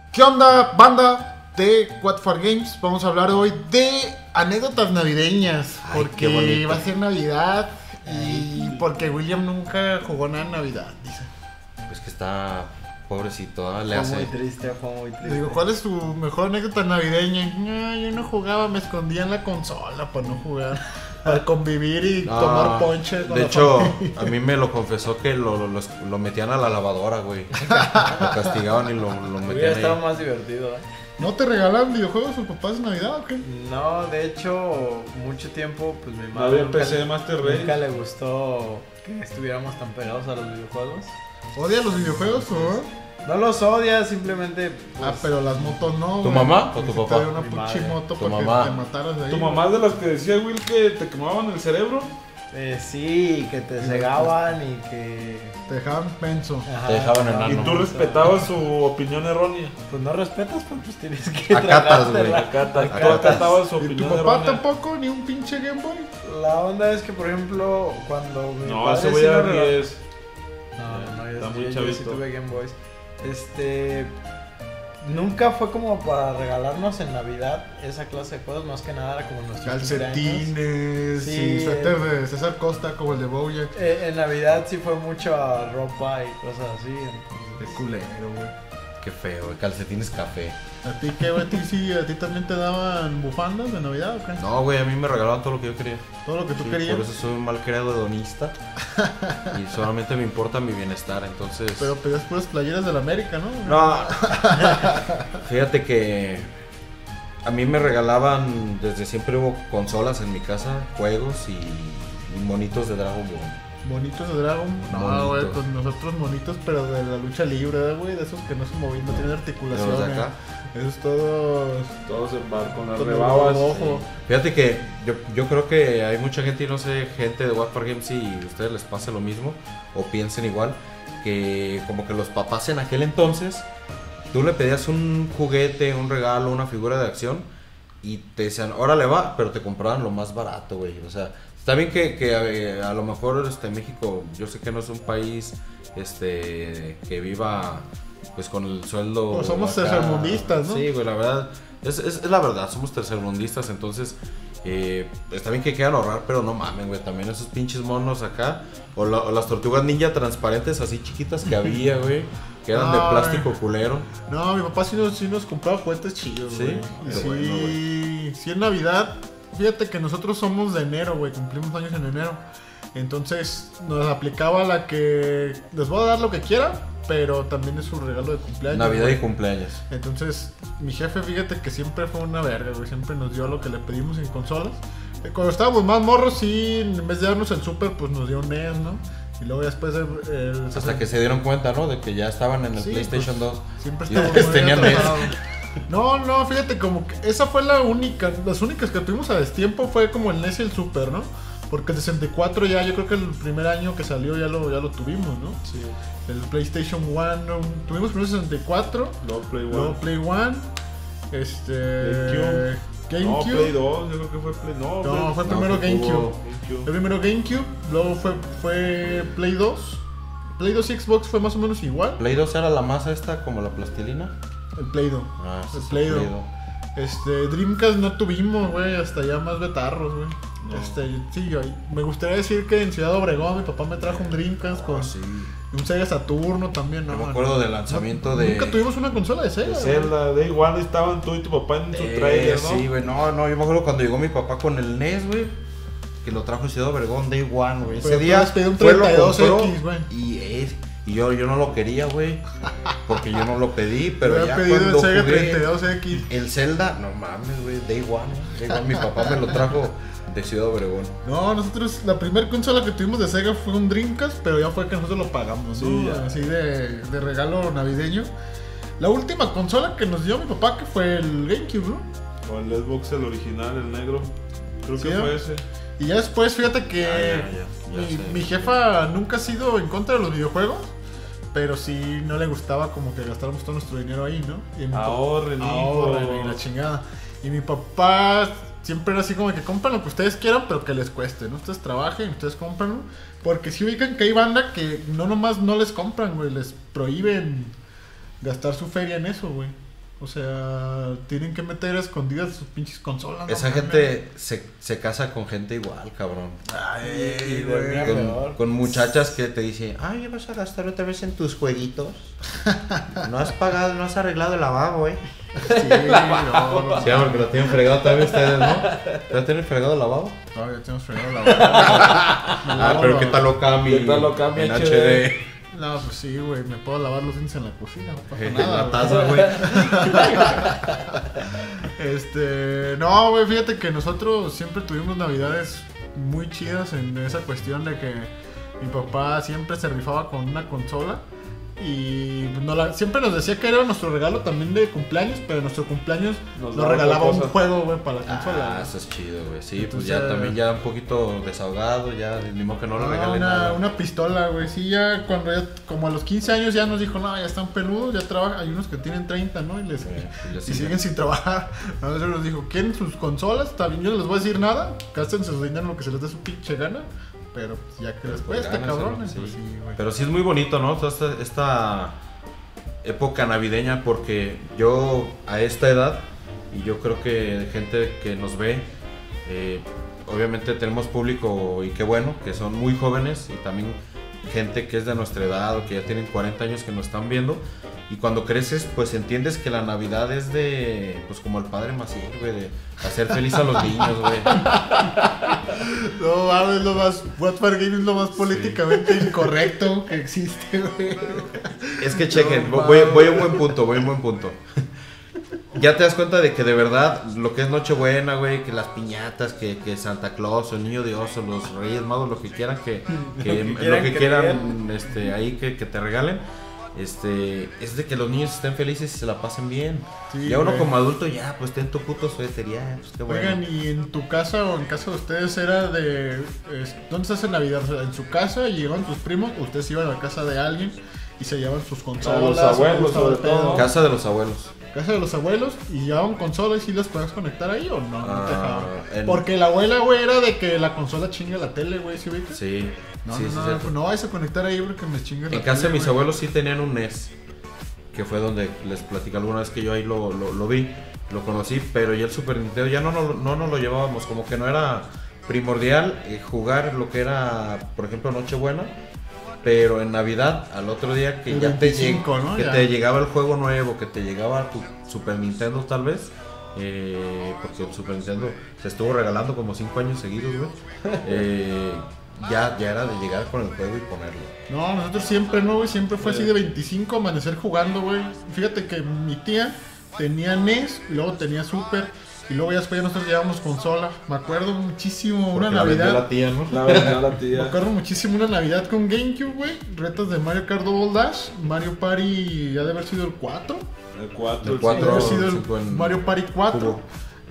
¿Qué onda, banda de What for Games? Vamos a hablar hoy de anécdotas navideñas. Ay, qué porque bonito. va a ser Navidad y porque William nunca jugó nada en Navidad, dice. Pues que está pobrecito, ¿eh? Le Fue muy hace. triste, fue muy triste. Le digo, ¿cuál es tu mejor anécdota navideña? No, yo no jugaba, me escondía en la consola para no jugar, para convivir y No, tomar ponche con de la hecho, familia. a mí me lo confesó que lo metían a la lavadora, güey. Lo castigaban y lo Hubiera metían estado ahí. más divertido, ¿eh? ¿No te regalan videojuegos sus papás en Navidad o qué? No, de hecho, mucho tiempo, pues mi No madre había PC de Master Race. nunca le gustó que estuviéramos tan pegados a los videojuegos. ¿Odias los videojuegos o...? No los odia, simplemente. Pues, Pero las motos no. ¿Tu güey. mamá o tu Si te papá? dio una Mi pinche madre. moto Tu para que mamá. te mataras de ahí. ¿Tu mamá es de las que decía, Will, que te quemaban el cerebro? sí, que te cegaban y que. Te dejaban menso. Ajá, Te dejaban no, enano. Y tú respetabas su opinión errónea. Pues no respetas, pues tienes que. Acatas, güey. tragártela. Tú acatabas su ¿Y tu opinión papá errónea. tampoco? ¿Ni un pinche Game Boy? La onda es que, por ejemplo, cuando mi No, padre ese sí güey lo era regaló- 10. No, Está muy yo sí chavito. tuve Game Boys. Nunca fue como para regalarnos en Navidad esa clase de cosas, más que nada era como nuestros cumpleaños. Calcetines Sí, y suéter de César Costa como el de Bojack. En Navidad sí fue mucha ropa y cosas así. Qué entonces- culero, güey. Qué feo, güey. Calcetines café. ¿A ti qué, güey? ¿A ti también te daban bufandas de Navidad o qué? No, güey, a mí me regalaban todo lo que yo quería. Todo lo que tú Sí, querías. por eso soy un mal creado hedonista. Y solamente me importa mi bienestar, entonces. Pero pedías puras playeras de la América, ¿no? No. Fíjate que a mí me regalaban, desde siempre hubo consolas en mi casa, juegos y monitos de Dragon Ball. Monitos de Dragon. No, Monitos. güey, pues nosotros monitos, pero de la lucha libre, güey. De esos que no se movían, no tienen De articulación. los de acá. Esos todos. Todos en bar con las Con el rebabas. ojo. Fíjate que yo creo que hay mucha gente, y no sé, gente de What for Games, si a ustedes les pase lo mismo o piensen igual, que como que los papás en aquel entonces, tú le pedías un juguete, un regalo, una figura de acción y te decían, órale va, pero te compraban lo más barato, güey. O sea, está bien que a lo mejor México, yo sé que no es un país que viva pues con el sueldo. Pues somos acá. tercermundistas, ¿no? Sí, güey, la verdad. Es la verdad, somos tercermundistas, entonces está bien que quieran ahorrar, pero no mamen, güey, también esos pinches monos acá, o las tortugas ninja transparentes así chiquitas que había, güey, que eran de Ay. plástico culero. No, mi papá sí nos compraba juguetes chidos, Sí, güey. qué Sí, bueno, sí, en Navidad. Fíjate que nosotros somos de enero, güey. Cumplimos años en enero. Entonces nos aplicaba la que les voy a dar lo que quiera, pero también es su regalo de cumpleaños. Navidad güey. y cumpleaños. Entonces, mi jefe, fíjate que siempre fue una verga, güey. Siempre nos dio lo que le pedimos en consolas. Cuando estábamos más morros, sí, en vez de darnos el Super, pues nos dio un NES, ¿no? Y luego ya después Hasta que se dieron cuenta, ¿no? De que ya estaban en el Sí, PlayStation pues, 2. siempre Y estábamos ustedes muy tenían NES. atrasados. No, fíjate, como que esa fue las únicas que tuvimos a destiempo fue como el NES y el Super, ¿no? Porque el 64 ya, yo creo que el primer año que salió ya lo tuvimos, ¿no? Sí. El PlayStation 1, tuvimos primero 64, Luego Play luego One. Play 1, GameCube. No, GameCube. Play 2, yo creo que fue Play. No, No, fue no, primero fue GameCube. GameCube. El primero GameCube, luego fue Play 2. Play 2 y Xbox fue más o menos igual. Play 2 era la masa esta, como la plastilina. El Play 2. Ah, El sí, Play sí, 2. Dreamcast no tuvimos, güey, hasta ya más betarros, güey. No. Sí, me gustaría decir que en Ciudad Obregón mi papá me trajo un Dreamcast con Ah, sí. un Sega Saturno también, ¿no? Yo me acuerdo del lanzamiento de... Nunca tuvimos una consola de Sega. De güey. Zelda, de igual estaban tú y tu papá en su trailer, ¿no? Sí, güey, no, yo me acuerdo cuando llegó mi papá con el NES, güey, que lo trajo Ciudad Obregón Day One, güey. Pero Ese día tú pedí un fue, lo 32X, compró güey. y yo no lo quería, güey, porque yo no lo pedí, pero Me había ya pedido cuando el Sega jugué 32X. el Zelda, no mames, güey, Day One, mi papá me lo trajo de Ciudad Obregón. No, nosotros, la primera consola que tuvimos de Sega fue un Dreamcast, pero ya fue que nosotros lo pagamos, Sí, ¿no? ya. Así de regalo navideño. La última consola que nos dio mi papá, que fue el GameCube, ¿no? O el Xbox, el original, el negro. Creo Sí, que ¿no? fue ese. Y ya después, fíjate que Ya sé. mi jefa nunca ha sido en contra de los videojuegos, pero sí no le gustaba como que gastáramos todo nuestro dinero ahí, ¿no? Y mi Ahorren, ahorren hijo. y la chingada. Y mi papá siempre era así como que compran lo que ustedes quieran, pero que les cueste, ¿no? Ustedes trabajen, ustedes compran, porque si ubican que hay banda que no nomás no les compran, güey, les prohíben gastar su feria en eso, güey. O sea, tienen que meter a escondidas sus pinches consolas. ¿no? Esa gente se casa con gente igual, cabrón. Ay, de mira, güey. peor. Con muchachas que te dicen, ay, ¿ya vas a gastar otra vez en tus jueguitos? No has pagado, no has arreglado el lavabo, Sí, no. Sí, porque lo tienen fregado también ustedes, ¿no? ¿Ya tienen fregado el lavabo? No, ya tenemos fregado la Pero ¿qué tal lo cambia? ¿Qué tal lo cambia en HD? HD? No, pues sí, güey. Me puedo lavar los dientes en la cocina. No pasa En nada. la güey. taza, güey. No, güey, fíjate que nosotros siempre tuvimos navidades muy chidas en esa cuestión de que mi papá siempre se rifaba con una consola y siempre nos decía que era nuestro regalo también de cumpleaños, pero nuestro cumpleaños Nos nos daba regalaba otra un cosa. juego, güey, para la consola. Ah, eso es chido, güey. Sí, pues Entonces, ya también ya un poquito desahogado, ya ni modo que no le regalen nada. Una pistola, güey. Sí, ya cuando ya, como a los 15 años ya nos dijo, no, ya están peludos, ya trabajan. Hay unos que tienen 30, ¿no? Y siguen sin trabajar. A nosotros nos dijo, ¿quieren sus consolas? Está bien, yo no les voy a decir nada. Gástense su dinero en lo que se les dé su pinche gana. Pero pues, ya que les cuesta, Gánenselo, cabrones. sí. Pues, sí, güey. Pero sí es muy bonito, ¿no? Toda esta época navideña, porque yo a esta edad, y yo creo que gente que nos ve, obviamente tenemos público, y qué bueno, que son muy jóvenes, y también gente que es de nuestra edad o que ya tienen 40 años que nos están viendo. Y cuando creces, pues entiendes que la Navidad es de, pues como el padre Maciel, güey, de hacer feliz a los niños, güey. No, mames, es lo más. What for Game es lo más políticamente incorrecto que existe, güey. Es que chequen, No, voy a un buen punto. Ya te das cuenta de que de verdad lo que es Nochebuena, güey, que las piñatas, que Santa Claus, o el Niño Dios, o los Reyes Magos, lo que quieran, lo que quieran ahí que te regalen. Es de que los niños estén felices y se la pasen bien. Sí, ya uno güey. como adulto, ya, pues ten tu puto suéter, ya, pues qué bueno. Oigan, y en tu casa o en casa de ustedes era de. ¿Dónde se hace Navidad? O sea, en su casa y llevan sus primos, o ustedes iban a la casa de alguien y se llevaban sus consolas. los abuelos, todo el sobre todo. pedo. Casa de los abuelos. Casa de los abuelos y llevaban consolas y si las podías conectar ahí o no, no te dejaban. en- Porque la abuela, güey, era de que la consola chinga la tele, güey, ¿sí ubicas? Sí, No, sí, no, sí, no, cierto. pues no vais a conectar ahí porque me chingue la En casa de tele, mis güey. abuelos sí tenían un NES, que fue donde les platicé alguna vez que yo ahí lo vi, lo conocí, pero ya el Super Nintendo ya no nos lo llevábamos, como que no era primordial jugar lo que era, por ejemplo, Nochebuena, pero en Navidad, al otro día que El ya 25, ¿no? que Ya. te llegaba el juego nuevo, que te llegaba tu Super Nintendo tal vez, porque el Super Nintendo se estuvo regalando como 5 años seguidos, güey. Ya era de llegar con el juego y ponerlo. No, nosotros siempre, ¿no, güey? Siempre fue así de 25 amanecer jugando, güey. Fíjate que mi tía tenía NES, y luego tenía Super, y luego ya después ya nosotros llevábamos consola. Me acuerdo muchísimo una Porque la vendió Navidad. la tía, ¿no? La verdad, la Me tía. acuerdo muchísimo una Navidad con GameCube, güey. Retos de Mario Kart Double Dash, Mario Party, ya debe haber sido el 4. El 4. El Debe 4. haber sido cinco el en Mario Party 4. cubo.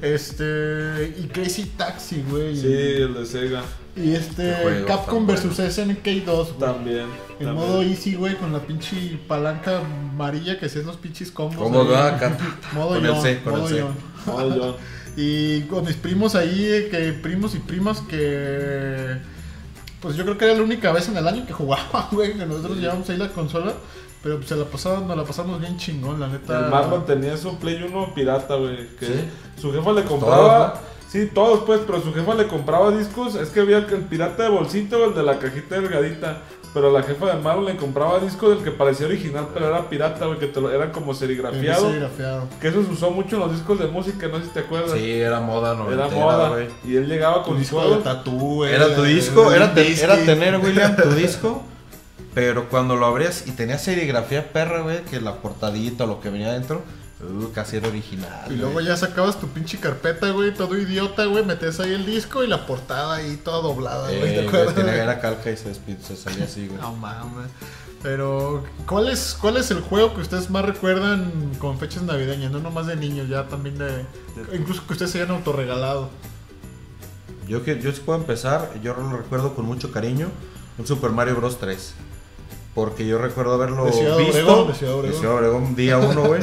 Y Crazy Taxi, güey. Sí, el de Sega. Y Qué juegos Capcom tan vs SNK 2, güey. También. En también. modo easy, güey, con la pinche palanca amarilla que hacías los pinches combos. ¿Cómo ahí. va acá? Modo Con el Yon, C, con el modo C. Yon. Oh, yo. Y con mis primos ahí, primos y primas que... Pues yo creo que era la única vez en el año que jugaban, güey, que nosotros llevábamos ahí la consola. Pero pues nos la pasamos bien chingón, la neta. El Marlon tenía su Play 1 pirata, güey. Que ¿Sí? su jefa le compraba. Todos, Sí, todos pues, pero su jefa le compraba discos. Es que había el pirata de bolsito, el de la cajita delgadita. Pero la jefa de Marlon le compraba discos del que parecía original, pero era pirata, güey, que era como serigrafiado. Serigrafiado. Que eso se usó mucho en los discos de música, no sé si te acuerdas. Sí, era moda noventera, Era moda. güey. Y él llegaba con Tu sus disco de juegos. tatú, güey. Era tu disco, era disco. tener, William, tu disco. Pero cuando lo abrías y tenía serigrafía perra, güey, que la portadita o lo que venía adentro, casi era original. Y luego güey. ya sacabas tu pinche carpeta, güey, todo idiota, güey, metías ahí el disco y la portada ahí toda doblada, güey, ¿te Güey, acuerdas? tenía güey? era calca y se salía así, güey. No mames. Pero, ¿cuál es el juego que ustedes más recuerdan con fechas navideñas? No nomás de niños, ya también incluso que ustedes se hayan autorregalado. Yo sí puedo empezar, yo lo recuerdo con mucho cariño, un Super Mario Bros. 3. Porque yo recuerdo haberlo De Ciudad visto. Obregón, de Ciudad Obregón. De Ciudad Obregón, día 1, güey.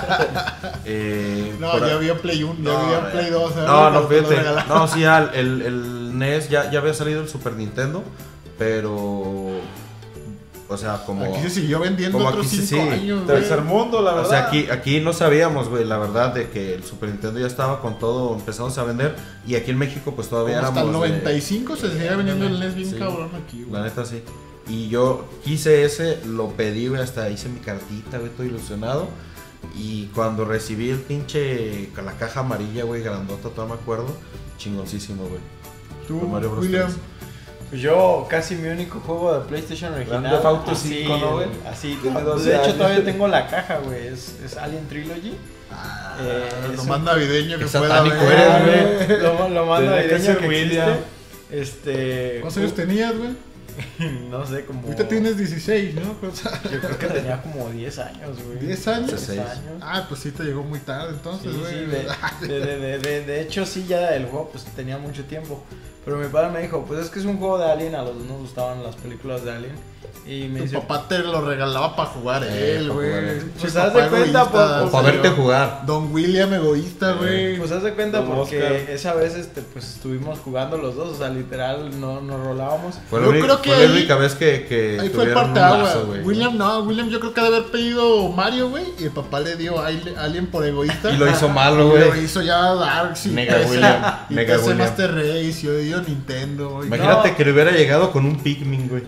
No, ya había Play 1, ya había Play 2. No, fíjate. No, sí, ya el NES ya había salido el Super Nintendo. Pero O sea, como... Aquí se siguió vendiendo como otros aquí sí, 5 sí. años, güey. Tercer mundo, la verdad. O sea, aquí no sabíamos, güey, la verdad, de que el Super Nintendo ya estaba con todo empezándose a vender. Y aquí en México, pues todavía Como hasta el éramos... 95 se seguía vendiendo el NES bien Sí. cabrón aquí, güey. La neta, sí. Y yo quise ese, lo pedí, güey, hasta hice mi cartita, güey, todo ilusionado. Y cuando recibí el pinche, con la caja amarilla, güey, grandota, todavía me acuerdo, chingoncísimo, güey. Tú, Con Mario Bros. William. 3. Pues yo casi mi único juego de PlayStation original. Grand Theft Auto así, 5, ¿no, güey? Así, Tiene 12 de hecho años. todavía tengo la caja, güey. Es Alien Trilogy. Lo es más un- navideño que Qué pueda satánico haber, eres, güey. Lo más Tenía que navideño ser que William. existe. ¿Cuántos años tenías, güey? No sé, como... Ahorita tienes 16, ¿no? O sea, Yo creo que tenía como 10 años, güey. 10 años. 16. Ah, pues sí te llegó muy tarde Sí, entonces, güey. sí, de hecho sí, ya el juego pues tenía mucho tiempo. Pero mi padre me dijo, pues es que es un juego de Alien, a los dos nos gustaban las películas de Alien. Y me Tu dice, papá te lo regalaba para jugar él, pa' güey. jugar él. Pinche Pues haz papá de cuenta, egoísta, pues, O para serio. verte jugar. Don William egoísta, güey. pues haz de cuenta Don porque Oscar. esa vez pues estuvimos jugando los dos, o sea, literal no nos rolábamos. Fue Yo la, creo que fue la ahí- única vez que Ahí fue el tuvieron un parteaguas. lazo, güey. William yo creo que debe haber pedido Mario, güey. Y el papá le dio a Alien por egoísta. Y lo hizo malo, Y lo güey. hizo ya Darks y Mega PC, William, y Mega PC William. Master Race y yo dio Nintendo, güey. Imagínate No. que le hubiera llegado con un Pikmin, güey.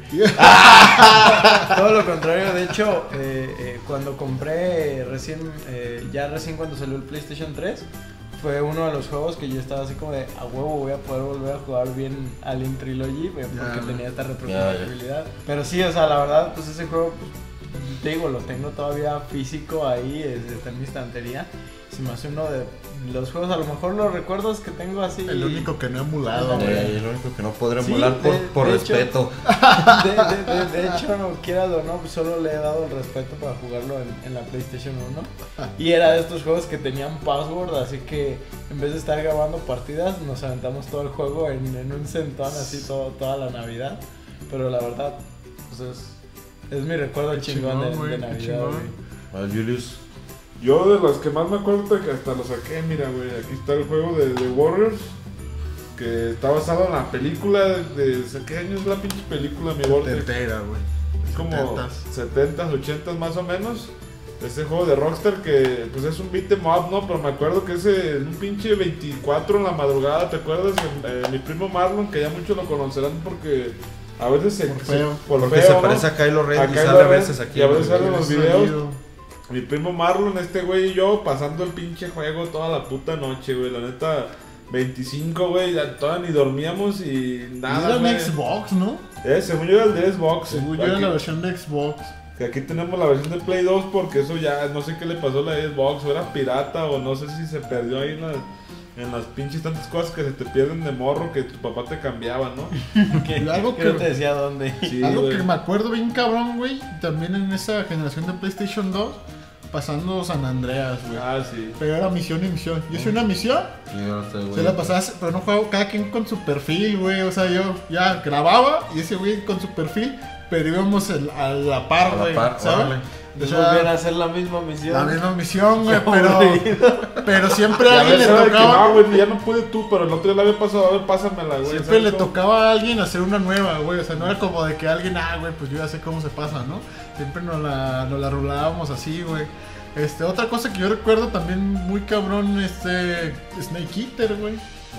Todo lo contrario, de hecho, cuando compré ya recién cuando salió el PlayStation 3, fue uno de los juegos que yo estaba así como de a huevo voy a poder volver a jugar bien Alien Trilogy, güey, porque Ya. tenía esta Ya, retrocompatibilidad. Pero sí, o sea, la verdad, pues ese juego, pues, te digo, lo tengo todavía físico ahí, está en mi estantería. Se me hace uno de los juegos, a lo mejor los recuerdos que tengo así. El único que no he emulado, Sí. güey. El único que no podré Sí, emular por de hecho. respeto. De hecho, no quieras o no, pues solo le he dado el respeto para jugarlo en la PlayStation 1. Y era de estos juegos que tenían password, así que en vez de estar grabando partidas, nos aventamos todo el juego en un centón, así toda la Navidad. Pero la verdad, pues es mi recuerdo chingón de güey, qué Navidad, chingón. güey. A Julius. Yo de los que más me acuerdo que hasta lo saqué, mira, güey, aquí está el juego de Warriors, que está basado en la película de ¿qué año es la pinche película, mi Vortex? Tetera, güey. Es como 70s. 70s, 80s más o menos. Ese juego de Rockstar que pues es un beat 'em up, ¿no? Pero me acuerdo que ese en un pinche 24 en la madrugada, ¿te acuerdas? Mi primo Marlon, que ya muchos lo conocerán porque a veces Por feo. Porque se parece a Kylo Ren y Kylo sale a Ren, veces aquí. y a veces güey. sale en los Ese videos. sonido. Mi primo Marlon, este güey y yo pasando el pinche juego toda la puta noche, güey. La neta, 25, güey, ya todavía ni dormíamos y nada, Era güey. en Xbox, ¿no? Según yo era el de Xbox. Según yo era Aquí- la versión de Xbox. que aquí tenemos la versión de Play 2 porque eso ya, no sé qué le pasó a la de Xbox, o era pirata o no sé si se perdió ahí en las pinches tantas cosas que se te pierden de morro que tu papá te cambiaba, ¿no? Algo Que no que- te decía dónde. Sí, Algo güey. que me acuerdo bien cabrón, güey. También en esa generación de PlayStation 2. Pasando San Andreas, güey. Ah, sí. Pero era misión y misión. Yo hice una misión. Sí, ahora está, güey. Se la pasaba, pero no jugaba cada quien con su perfil, güey. O sea, yo ya grababa y ese güey con su perfil, pero íbamos a la par, A la güey. par, ¿Sabes? órale. O Y sea, volver a hacer la misma misión. la misma misión, güey, Qué pero, aburrido. pero siempre a Y a alguien le veces era de que, tocaba. no, güey, ya no pude tú, pero el otro día la había pasado, a ver, pásamela, güey. Siempre ¿sabes le cómo? tocaba a alguien hacer una nueva, güey. O sea, no era como de que alguien, güey, pues yo ya sé cómo se pasa, ¿no? Siempre nos la rulábamos así, güey. Otra cosa que yo recuerdo también muy cabrón, Snake Eater, güey.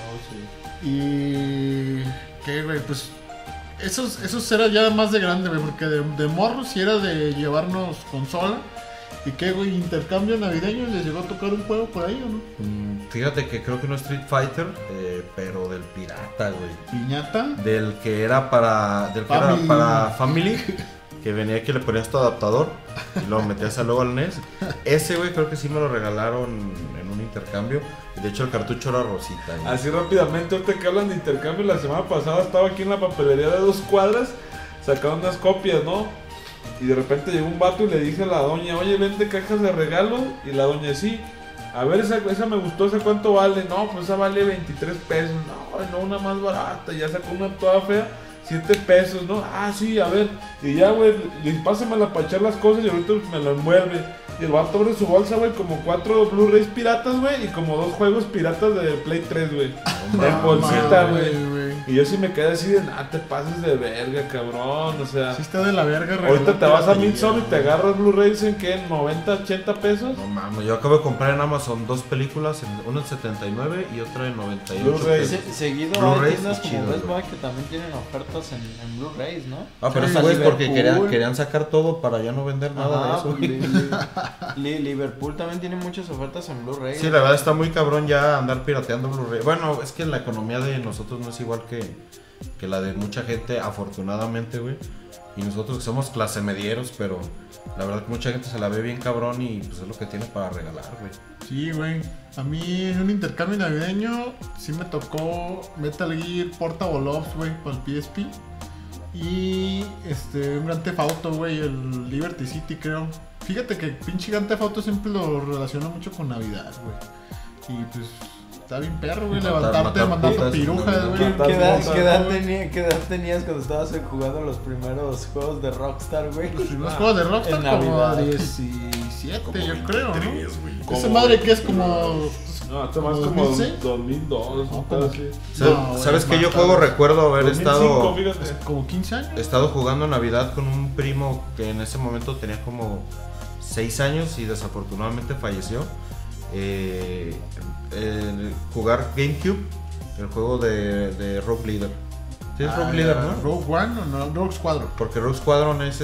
Y ¿qué, güey? Pues esos era ya más de grande, güey, porque de morro sí era de llevarnos consola. ¿Y qué, güey? ¿Intercambio navideño? ¿Les llegó a tocar un juego por ahí o no? Fíjate que creo que no Street Fighter, pero del pirata, güey. ¿Piñata? Del que era para Family. para Family, que venía que le ponías tu adaptador y lo metías luego al NES. Ese, güey, creo que sí me lo regalaron en un intercambio. De hecho, el cartucho era rosita, güey. Así rápidamente, ahorita que hablan de intercambio, la semana pasada estaba aquí en la papelería de 2 cuadras, sacando unas copias, ¿no? Y de repente llegó un vato y le dije a la doña, oye, vende cajas de regalo. Y la doña, sí. A ver, esa me gustó, ¿esa cuánto vale? No, pues esa vale 23 pesos. No, una más barata. Ya sacó una toda fea, 7 pesos, ¿no? Ah, sí, a ver. Y ya, güey, le pásamela para echar las cosas y ahorita me lo envuelve. Y el vato abre su bolsa, güey, como 4 Blu-rays piratas, güey, y como 2 juegos piratas de Play 3, güey. En bolsita, güey. Y yo sí me quedé así de, te pases de verga, cabrón. O sea, Sí está de la verga. ahorita te vas a piratería, Midsommar y te güey. agarras Blu-rays en qué, en 90, 80 pesos. No mames, yo acabo de comprar en Amazon 2 películas, una en 79 y otra en 98 Blu-ray. pesos. Seguido hay Blu-rays tiendas y como chido, Best güey. Buy que también tienen ofertas en Blu-rays, ¿no? Ah, pero Sí, eso es porque Liverpool. querían sacar todo para ya no vender nada de Ajá, eso. pues, Liverpool también tiene muchas ofertas en Blu-ray. Sí, la verdad está muy cabrón ya andar pirateando Blu-ray. Bueno, es que la economía de nosotros no es igual que la de mucha gente, afortunadamente, güey. Y nosotros que somos clase medieros, pero la verdad que mucha gente se la ve bien cabrón y pues es lo que tiene para regalar, güey. Sí, güey. A mí en un intercambio navideño sí me tocó Metal Gear Portable Ops, güey, para el PSP. Y un Grand Theft Auto, güey, el Liberty City, creo. Fíjate que pinche Grand Theft Auto siempre lo relaciono mucho con Navidad, güey. Y pues está bien perro, güey, levantarte matar mandando putas, pirujas, no, güey. ¿Qué edad, Matar qué edad cosas, qué edad tenías cuando estabas jugando los primeros juegos de Rockstar, güey? Los primeros juegos de Rockstar en como a Navidad. 17, yo creo, ¿no? Como- Esa madre que es como... No, esto más ¿Como como 2006? 2002, No, un como- pedo así. No, ¿Sabes güey, qué? Yo más juego tarde. recuerdo haber 2005, fíjate. Como 15 años. He estado jugando Navidad con un primo que en ese momento tenía como 6 años y desafortunadamente falleció. Jugar GameCube, el juego de Rogue Leader. Sí, es Rogue Leader, ¿no? Rogue One o no, Rogue Squadron. Porque Rogue Squadron es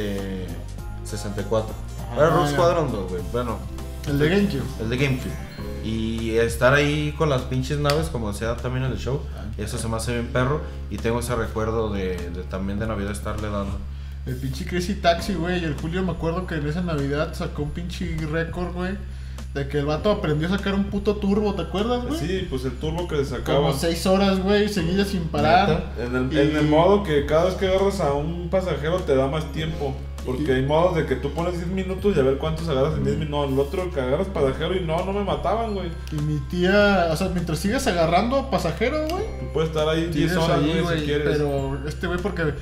64. Era Rogue ya. Squadron 2, güey. Bueno, El de GameCube. el de GameCube. Y estar ahí con las pinches naves, como decía también en el show, eso se me hace bien perro. Y tengo ese recuerdo de también de Navidad estarle dando. El pinche Crazy Taxi, güey. El Julio me acuerdo que en esa Navidad sacó un pinche récord, güey. De que el vato aprendió a sacar un puto turbo, ¿te acuerdas, güey? Sí, pues el turbo que le sacaba. Como 6 horas, güey, seguidas sin parar. En Y- el modo que cada vez que agarras a un pasajero te da más tiempo. Porque hay modos de que tú pones 10 minutos y a ver cuántos agarras en 10 minutos. No, el otro que agarras pasajero y no me mataban, güey. Y mi tía, o sea, mientras sigas agarrando pasajero, güey. Tú puedes estar ahí 10 Tienes horas, ahí, güey, si quieres. pero güey, porque...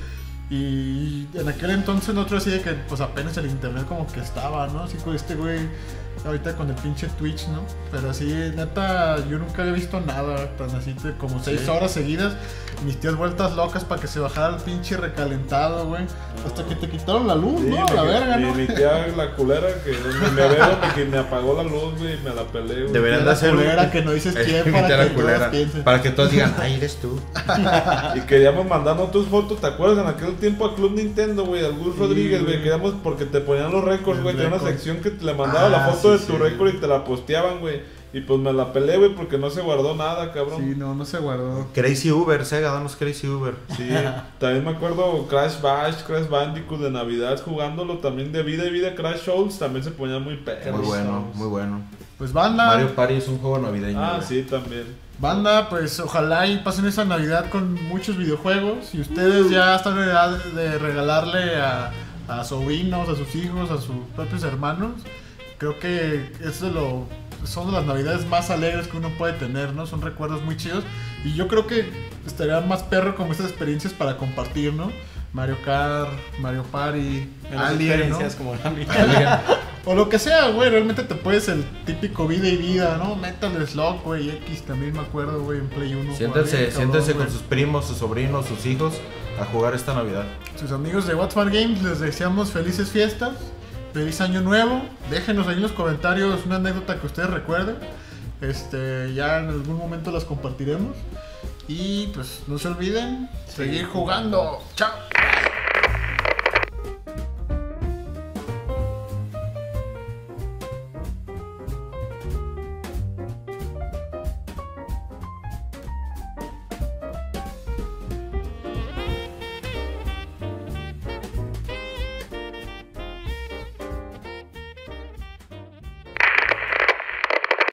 Y en aquel entonces nosotros así de que, pues apenas el internet como que estaba, ¿no? Así con güey, ahorita con el pinche Twitch, ¿no? Pero así, neta, yo nunca había visto nada tan así, como 6 horas seguidas. Mis tías vueltas locas para que se bajara el pinche recalentado, güey. Hasta que te quitaron la luz, Sí, ¿no? A la verga, ¿no? mi tía, la culera, que me veo que me apagó la luz, güey, me la peleé, güey. Deberían de La hacer un- culera que no dices quién Imitar para a que la culera, todos piensen. para que todos digan, ay, eres tú. Y queríamos mandarnos tus fotos, ¿te acuerdas? En aquel tiempo a Club Nintendo, güey, al Gus Sí, Rodríguez, güey. güey, queríamos porque te ponían los récords, El güey, tenía una récord. sección que te le mandaba la Ah, foto sí, de tu sí. récord y te la posteaban, güey. Y pues me la peleé, güey, porque no se guardó nada, cabrón. Sí, no se guardó. Crazy Uber, Sega, danos Crazy Uber. Sí, también me acuerdo Crash Bash, Crash Bandicoot de Navidad jugándolo también de vida y vida. Crash Shows también se ponía muy perro. Muy bueno, muy bueno. Pues banda. Mario Party es un juego navideño. Ah, güey. sí, también. Banda, pues ojalá y pasen esa Navidad con muchos videojuegos. Y ustedes ya están en edad de regalarle a sobrinos, a sus hijos, a sus propios hermanos. Creo que son de las Navidades más alegres que uno puede tener, ¿no? Son recuerdos muy chidos. Y yo creo que estaría más perro como estas experiencias para compartir, ¿no? Mario Kart, Mario Party, Menos Alien, ¿no? experiencias como la mía. O lo que sea, güey, realmente te puedes el típico vida y vida, ¿no? Metal Slug, güey, X también me acuerdo, güey, en Play 1. Siéntense, Cabrón, siéntense güey. con sus primos, sus sobrinos, sus hijos a jugar esta Navidad. Sus amigos de What's Fun Games, les deseamos felices fiestas, feliz año nuevo. Déjenos ahí en los comentarios una anécdota que ustedes recuerden. Ya en algún momento las compartiremos. Y pues no se olviden, seguir jugando. ¡Chao!